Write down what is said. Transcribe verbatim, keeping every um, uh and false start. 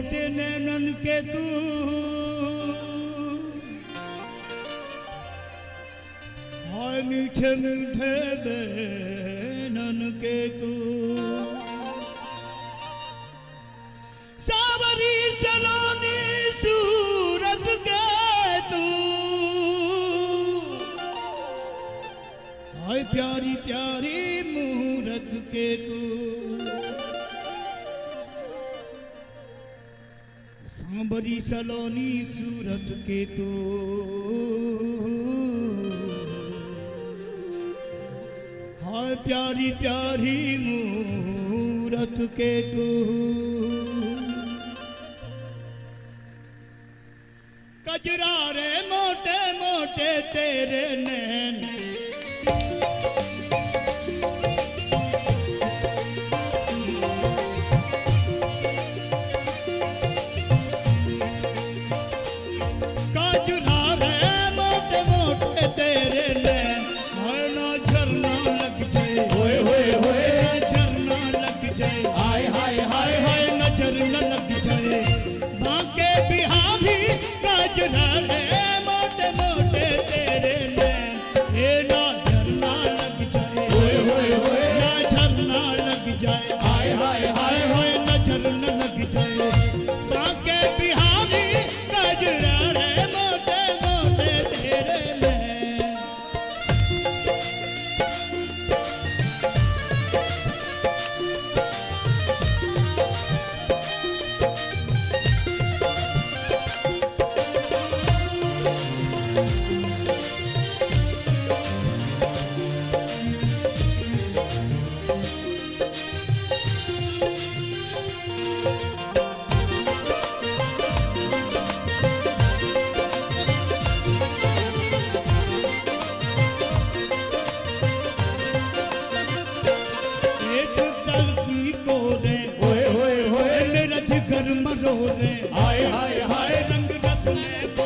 मोटे नैनन के तू हाय मीठे मीठे बैनन के तू सावरी सलोनी सूरत के तू हाय प्यारी प्यारी मूरत के तू सांवरी सलोनी सूरत के तू हाय प्यारी प्यारी मूरत के तू कजरा रे मोटे मोटे तेरे नैन कजरा रे मोटे मोटे तेरे नैन हाय ना झरना लग जाए होए होए होए झरना लग जाए हाय हाय हाय हाय नजर न लग जाए बांके बिहारी कजरा रे मोटे मोटे तेरे नैन हे ना झरना लग जाए होए होए होए ना झरना लग जाए हाय हाय हाय हाय नजर न लग जाए बांके बिहारी कजरा रे मोटे मोटे तेरे नैन मरो रे हाय हाय हाय रंग रस में